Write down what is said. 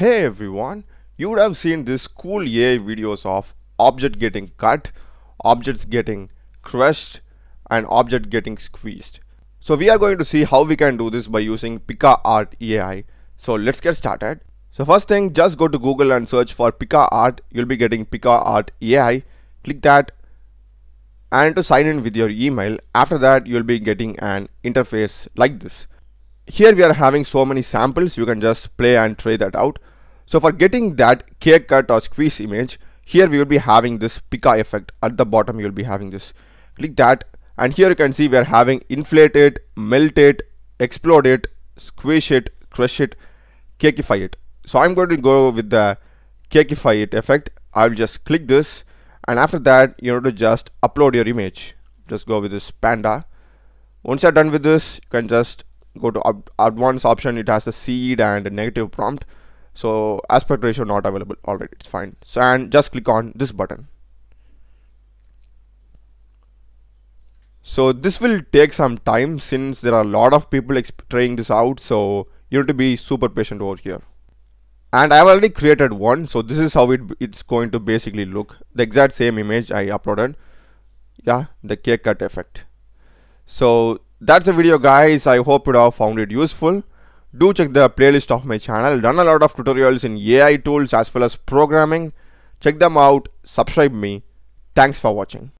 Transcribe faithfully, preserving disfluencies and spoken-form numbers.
Hey everyone, you would have seen this cool A I videos of object getting cut, objects getting crushed, and object getting squeezed. So we are going to see how we can do this by using Pika Art A I. So let's get started. So first thing, just go to Google and search for Pika Art. You'll be getting Pika Art A I. Click that and to sign in with your email. After that, you'll be getting an interface like this. Here we are having so many samples, you can just play and try that out. So for getting that cake cut or squeeze image, here we will be having this Pika effect. At the bottom you will be having this. Click that and here you can see we are having inflate it, melt it, explode it, squish it, crush it, cakeify it. So I'm going to go with the cakeify it effect. I'll just click this and after that you have to just upload your image. Just go with this panda. Once you're done with this, you can just go to advanced option. It has the seed and a negative prompt, so aspect ratio not available. Alright, it's fine. So and just click on this button. So this will take some time since there are a lot of people trying this out, so you need to be super patient over here. And I've already created one, so this is how it it's going to basically look. The exact same image I uploaded. Yeah, the cake cut effect. So that's the video, guys. I hope you have found it useful. Do check the playlist of my channel. Done a lot of tutorials in A I tools as well as programming. Check them out. Subscribe me. Thanks for watching.